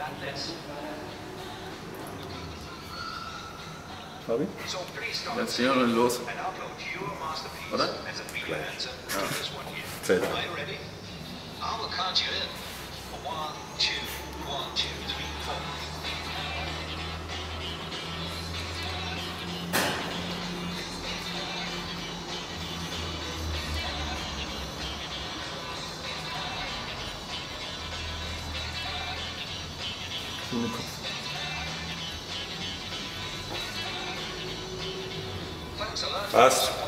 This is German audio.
Fabi? Jetzt gehen wir dann los. Oder? Gleich. Ja. Zählt. Passt.